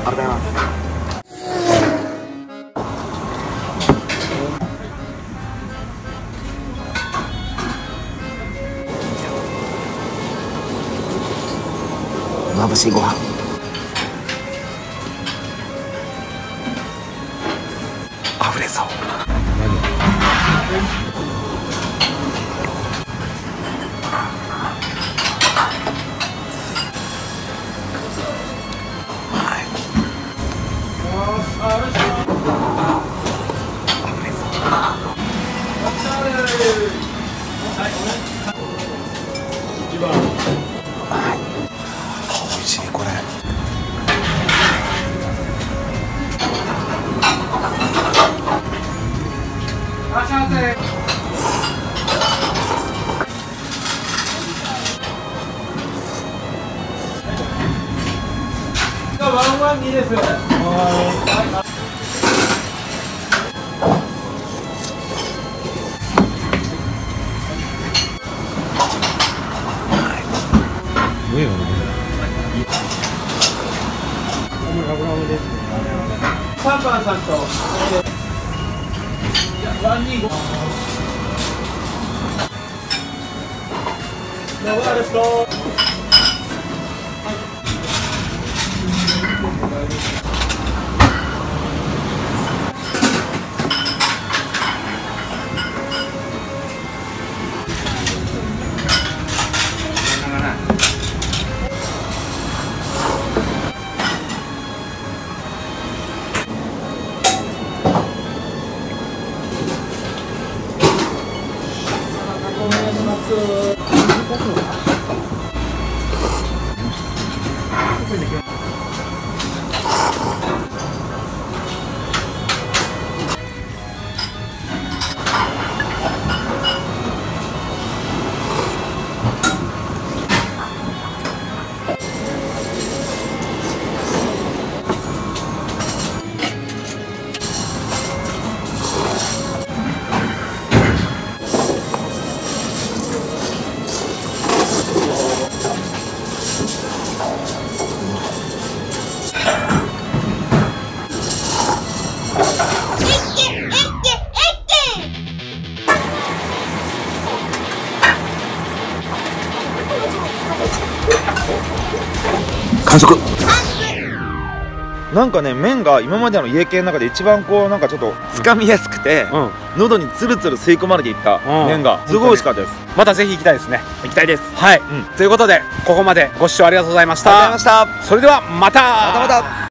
ありがとうございます。まぶしいご飯。あふれそう。美味しいこれ。ワンワン2です。上よね。3番さんと125。どうですか。完食。なんかね、麺が今までの家系の中で一番こうなんかちょっと掴みやすくて、喉につるつる吸い込まれていった麺がすごい美味しかったです。 またぜひ行きたいですね。 行きたいです。 はい、ということでここまでご視聴ありがとうございました。 ありがとうございました。 それではまた。